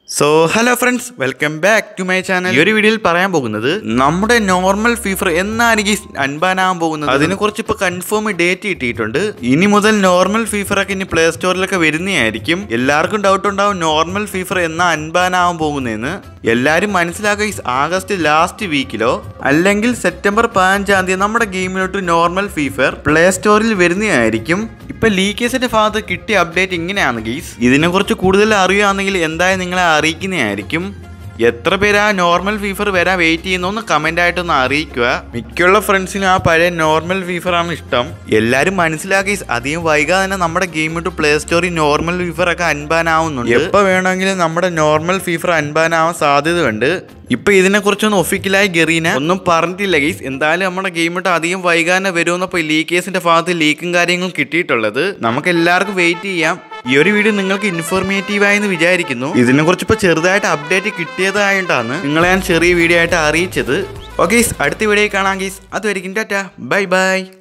So hello friends, welcome back to my channel. ഈ ഒരു വീഡിയോയിൽ പറയാൻ പോകുന്നത് നമ്മുടെ നോർമൽ ഫീഫർ എന്നായിരിക്കും അൺബാൻ ആവാൻ പോകുന്നത്. അതിനെക്കുറിച്ച് ഇപ്പോൾ കൺഫേം ഡേറ്റ് കിട്ടിയിട്ടുണ്ട്. ഇനി മുതൽ നോർമൽ ഫീഫർ ഒക്കെ ഇനി പ്ലേ സ്റ്റോറിലൊക്കെ വരുന്നതായിരിക്കും. എല്ലാവർക്കും ഡൗട്ട് ഉണ്ടാവും നോർമൽ ഫീഫർ എന്നാ അൺബാൻ ആവാൻ പോകുന്നതെന്ന്. എല്ലാവരും മനസ്സിലാക്കുക ആഗസ്റ്റ് ലാസ്റ്റ് വീക്കിലോ അല്ലെങ്കിൽ സെപ്റ്റംബർ 15-ാം തീയതി നമ്മുടെ ഗെയിമിലോട്ട് നോർമൽ ഫീഫർ പ്ലേ സ്റ്റോറിൽ വരുന്നതായിരിക്കും. ഇപ്പൊ ലീക്കേഴ്സിന്റെ ഭാഗത്ത് കിട്ടിയ അപ്ഡേറ്റ് ഇങ്ങനെയാണ് ഗീസ്. ഇതിനെക്കുറിച്ച് കൂടുതൽ അറിയുകയാണെങ്കിൽ എന്തായാലും നിങ്ങളെ അറിയിക്കുന്നതായിരിക്കും. എത്ര പേര് ആ നോർമൽ ഫീഫർ വരാൻ വെയിറ്റ് ചെയ്യുന്നു കമന്റ് ആയിട്ടൊന്ന് അറിയിക്കുക. മിക്കുള്ള ഫ്രണ്ട്സിനും ആ പഴയ നോർമൽ ഫീഫർ ആണ് ഇഷ്ടം. എല്ലാവരും മനസ്സിലാക്കി അധികം വൈകാതെ തന്നെ നമ്മുടെ ഗെയിമിട്ട് പ്ലേ സ്റ്റോറിൽ നോർമൽ ഫീഫർ ഒക്കെ അൺബാൻ ആവുന്നുണ്ട്. എപ്പോൾ വേണമെങ്കിലും നമ്മുടെ നോർമൽ ഫീഫർ അൺബാൻ ആവാൻ സാധ്യതയുണ്ട്. ഇപ്പൊ ഇതിനെക്കുറിച്ചൊന്നും ഒഫീഷ്യലായി ഗെറീന ഒന്നും പറഞ്ഞിട്ടില്ല ഗൈസ്. എന്തായാലും നമ്മുടെ ഗെയിമിട്ട് അധികം വൈകാതെ വരുമെന്നപ്പോൾ ലീക്കേഴ്സിന്റെ ഭാഗത്ത് ലീക്കും കാര്യങ്ങളും കിട്ടിയിട്ടുള്ളത്. നമുക്ക് എല്ലാവർക്കും വെയിറ്റ് ചെയ്യാം. ഈ ഒരു വീഡിയോ നിങ്ങൾക്ക് ഇൻഫോർമേറ്റീവായി എന്ന് വിചാരിക്കുന്നു. ഇതിനെക്കുറിച്ച് ഇപ്പോൾ ചെറുതായിട്ട് അപ്ഡേറ്റ് കിട്ടിയതായിട്ടാണ് നിങ്ങളെ ഞാൻ ചെറിയ വീഡിയോ ആയിട്ട് അറിയിച്ചത്. ഓക്കെ, അടുത്ത വീഡിയോ കാണാം ഗൈസ്. അതുവരെയും ടാറ്റാ, ബൈ ബൈ.